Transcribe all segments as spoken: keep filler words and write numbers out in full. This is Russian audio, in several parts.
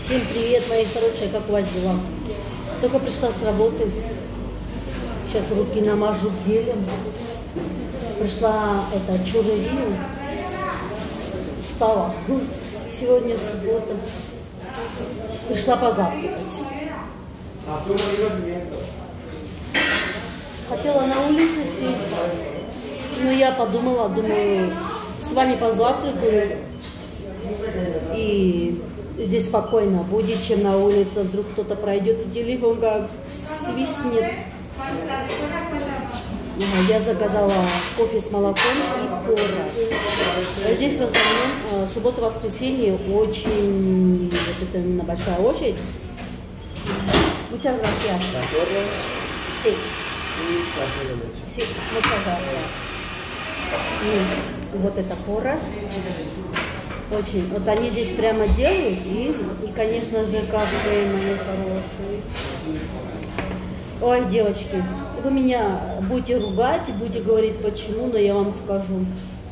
Всем привет, мои хорошие, как у вас дела? Только пришла с работы. Сейчас руки намажу гелем. Пришла это чурерию. Устала. Сегодня суббота. Пришла позавтракать. Хотела на улице сесть, но я подумала, думаю, с вами позавтракаю. И здесь спокойно будет, чем на улице. Вдруг кто-то пройдет и телефон как свистнет. Я заказала кофе с молоком и порос. Здесь в основном суббота-воскресенье очень вот это именно большая очередь. Muchas gracias. Sí. Sí, muchas gracias. И вот это порос. Очень. Вот они здесь прямо делают. И, и конечно же, кафе, мои хорошие. Ой, девочки, вы меня будете ругать и будете говорить почему, но я вам скажу.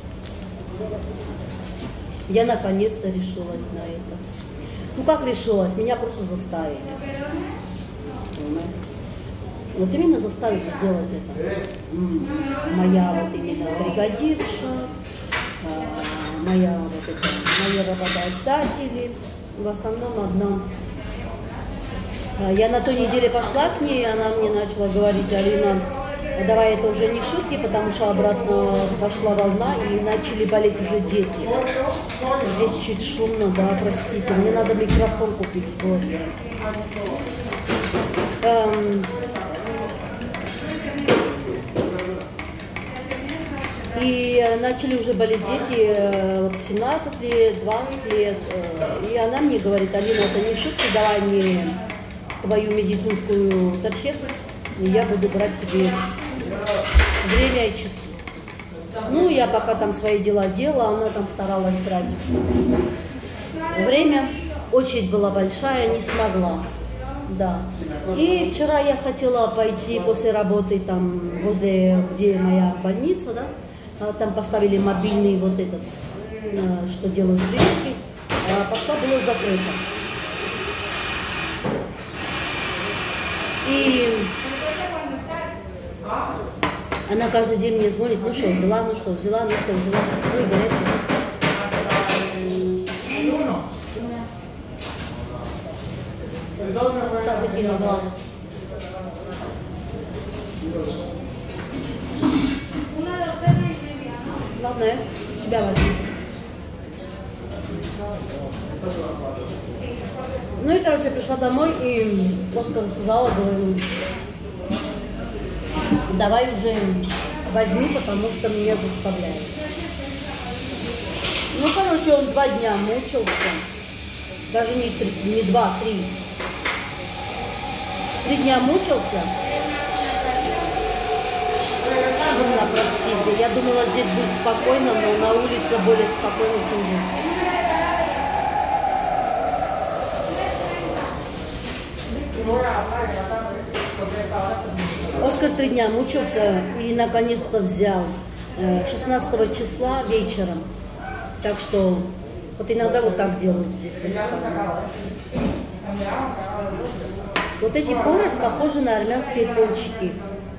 Я наконец-то решилась на это. Ну как решилась? Меня просто заставили. Понимаете? Вот именно заставили сделать это. Моя вот именно бригадирша, моя вот это, мои работодатели, в основном одна. Я на той неделе пошла к ней, она мне начала говорить: Алина, давай, это уже не шутки, потому что обратно пошла волна и начали болеть уже дети. Здесь чуть шумно, да, простите, мне надо микрофон купить. Вот. Эм... И начали уже болеть дети, семнадцать лет, двадцать лет. И она мне говорит: Алина, это не шутки, давай мне твою медицинскую тарчетку, и я буду брать тебе время и часы. Ну, я пока там свои дела делала, она там старалась брать время. Очередь была большая, не смогла. Да. И вчера я хотела пойти после работы там возле, где моя больница, да, там поставили мобильный вот этот, что делают прививки, а пока было закрыто. И она каждый день мне звонит: ну что, взяла, ну что, взяла, ну что, взяла. Ой, горячая. Садыки не взяла. Ладно, я себя возьму. Ну и, короче, пришла домой и Оскару сказала, говорю: давай уже возьми, потому что меня заставляют. Ну, короче, он два дня мучился. Даже не, три, не два, три. Три дня мучился. Шумно, простите. Я думала, здесь будет спокойно, но на улице более спокойно, чем здесь. Оскар три дня мучился и наконец-то взял шестнадцатого числа вечером. Так что вот иногда вот так делают здесь в Испании. Вот эти порос похожи на армянские пончики.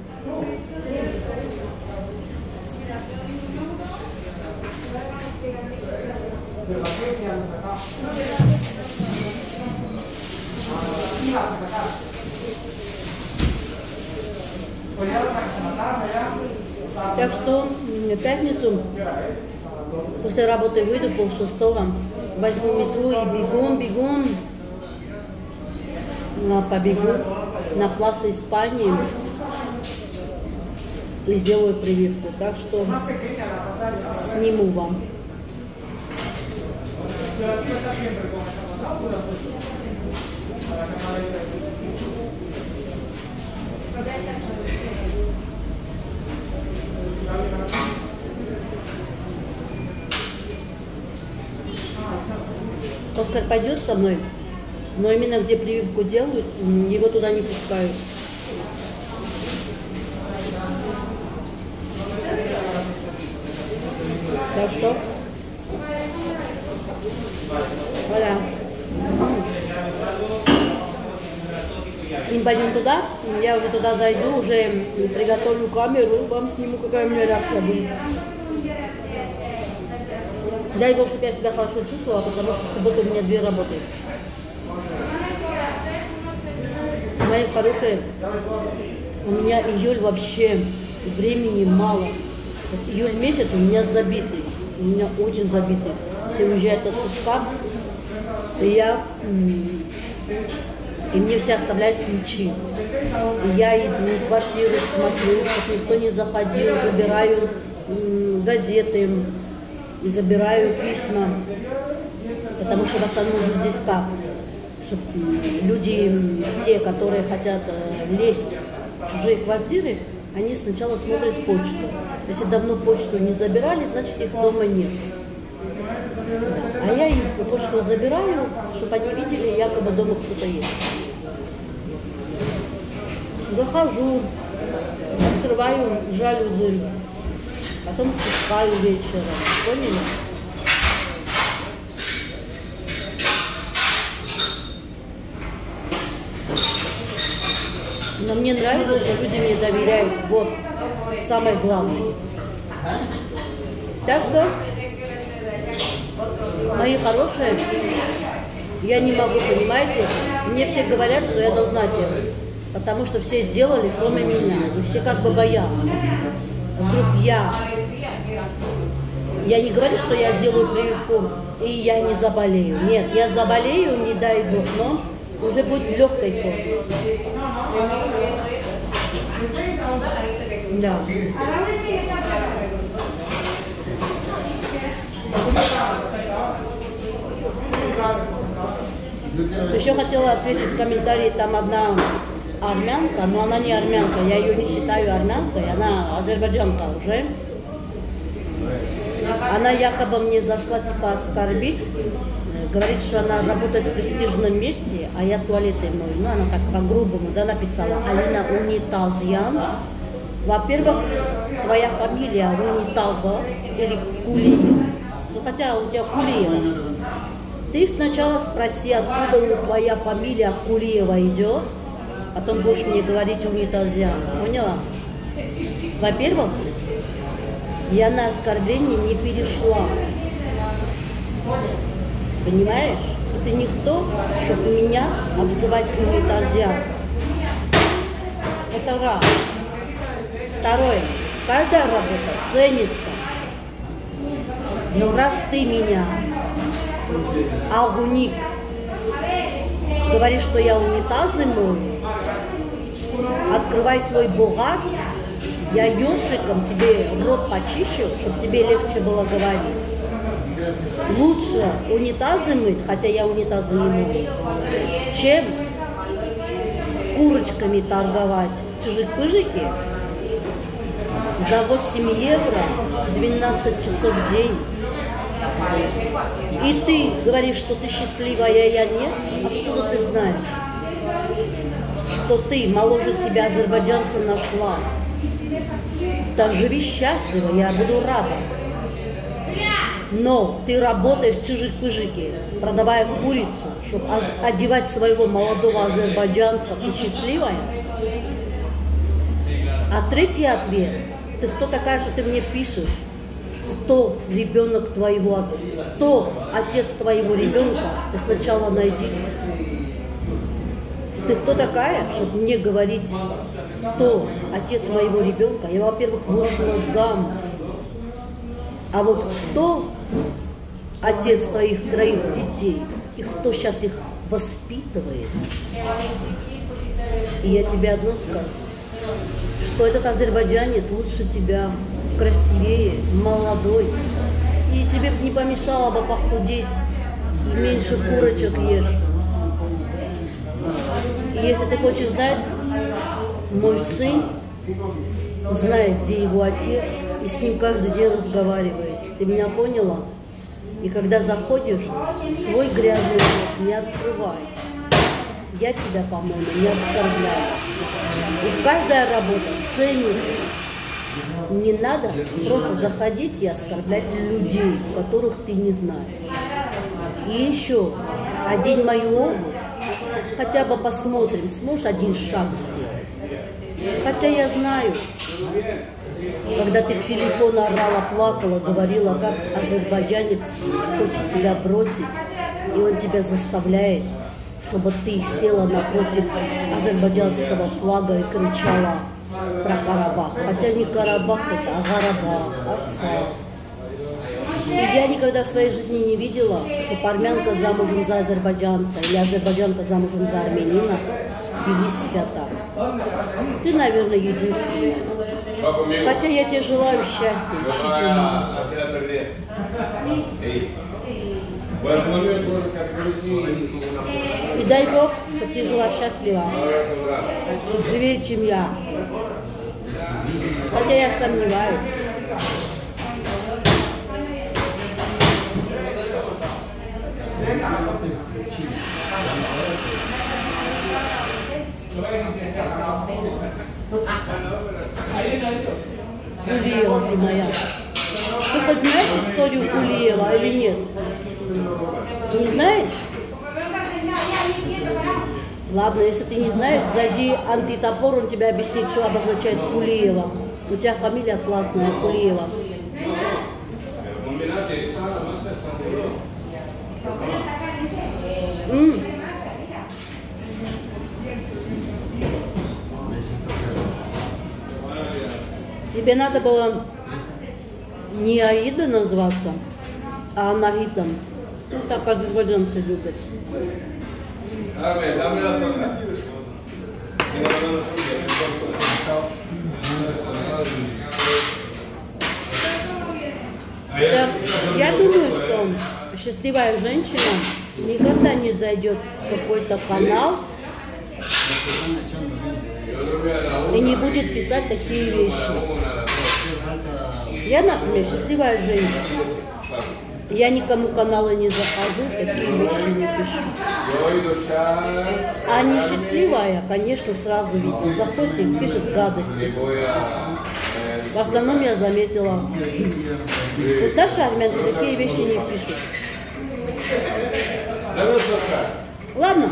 Так что в пятницу после работы выйду пол шестого, возьму метро и бегом, бегом побегу на Пласа Испании и сделаю прививку. Так что сниму вам. Оскар пойдет со мной, но именно где прививку делают, его туда не пускают. Так что? Voilà. И пойдем туда, я уже туда зайду, уже приготовлю камеру, вам сниму, какая у меня реакция будет. Дай Бог, чтобы я себя хорошо чувствовала, потому что в субботу у меня две работы. Мои хорошие, у меня июль вообще времени мало. Вот июль месяц у меня забитый, у меня очень забитый. Все уезжают от куска, и я, и мне все оставляют ключи. И я иду в квартиру, смотрю, чтобы никто не заходил, забираю газеты, забираю письма, потому что в основном здесь как? Чтобы люди, те, которые хотят лезть в чужие квартиры, они сначала смотрят почту. Если давно почту не забирали, значит их дома нет. А я им почту забираю, чтобы они видели, якобы дома кто-то есть. Захожу, открываю жалюзи, потом спускаю вечером. Поняли? Но мне нравится, что люди мне доверяют. Вот самое главное. Так что, мои хорошие, я не могу, понимаете, мне все говорят, что я должна делать. Потому что все сделали, кроме меня. И все как бы боятся. Вдруг я... Я не говорю, что я сделаю прививку, и я не заболею. Нет, я заболею, не дай Бог, но уже будет в легкой форме. Да. Еще хотела ответить в комментарии, там одна армянка, но она не армянка, я ее не считаю армянкой, она азербайджанка уже. Она якобы мне зашла типа оскорбить, говорит, что она работает в престижном месте, а я туалеты мою. Ну, она так по-грубому, да, написала, Алина Унитазьян. Во-первых, твоя фамилия Унитаза или Кулиев. Ну, хотя у тебя Кулиева. Ты сначала спроси, откуда твоя фамилия Кулиева идет, потом будешь мне говорить Унитазьян. Поняла? Во-первых, я на оскорбление не перешла. Понимаешь? И ты никто, чтобы меня обзывать Унитазьян. Это раз. Второе. Каждая работа ценится. Но раз ты меня, Агуник, говоришь, что я унитазы мою, открывай свой бугаз, я ёшиком тебе рот почищу, чтобы тебе легче было говорить. Лучше унитазы мыть, хотя я унитазы не мою, чем курочками торговать в чужих-пыжике за восемь евро двенадцать часов в день. И ты говоришь, что ты счастливая, а я нет? Откуда ты знаешь, что ты моложе себя азербайджанца нашла? Так живи счастливо, я буду рада. Но ты работаешь в чужих-пыжике, продавая курицу, чтобы одевать своего молодого азербайджанца. Ты счастливая? А третий ответ. Ты кто такая, что ты мне пишешь? Кто ребенок твоего отца? Кто отец твоего ребенка? Ты сначала найди. Ты кто такая, чтобы мне говорить, кто отец моего ребенка? Я, во-первых, вышла замуж. А вот кто отец твоих троих детей? И кто сейчас их воспитывает? И я тебе одно скажу, что этот азербайджанец лучше тебя, красивее, молодой. И тебе не помешало бы похудеть и меньше курочек ешь. И если ты хочешь знать, мой сын знает, где его отец, и с ним каждый день разговаривает. Ты меня поняла? И когда заходишь, свой грязный рот не открывай. Я тебя, по-моему, не оскорбляю. И каждая работа ценится. Не надо просто заходить и оскорблять людей, которых ты не знаешь. И еще одень мою обувь, хотя бы посмотрим, сможешь один шаг сделать. Хотя я знаю, когда ты в телефон орала, плакала, говорила, как азербайджанец хочет тебя бросить, и он тебя заставляет, чтобы ты села напротив азербайджанского флага и кричала про Карабах. Хотя не Карабах это, а Гарабах, Арцах. И я никогда в своей жизни не видела, что армянка замужем за азербайджанца или азербайджанка замужем за армянина вели себя так. Ты, наверное, единственная. Хотя я тебе желаю счастья. И дай Бог, чтобы ты жила счастливо. Счастливее, чем я. Хотя я сомневаюсь. Кулиева ты моя. Ты хоть знаешь историю Кулиева или нет? Не знаешь? Ладно, если ты не знаешь, зайди антитопор, он тебе объяснит, что обозначает Кулиева. У тебя фамилия классная, Кулиева. М. Тебе надо было не Аида назваться, а Анагитом. Ну, так азербайджанцы любят. Это, я думаю, что счастливая женщина никогда не зайдет в какой-то канал и не будет писать такие вещи. Я, например, счастливая женщина. Я никому каналы не захожу, такие вещи не пишу. А несчастливая, конечно, сразу видно. Заходит и пишет гадости. В основном я заметила. Вот наши армянки такие вещи не пишут. Ладно.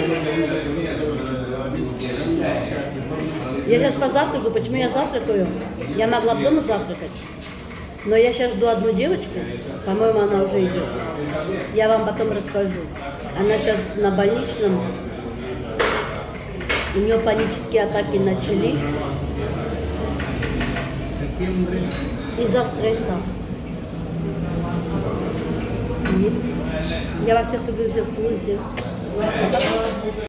Я сейчас позавтракаю. Почему я завтракаю? Я могла бы дома завтракать. Но я сейчас жду одну девочку, по-моему, она уже идет. Я вам потом расскажу. Она сейчас на больничном, у нее панические атаки начались из-за стресса. Я вас всех люблю, всех целую, всем пока.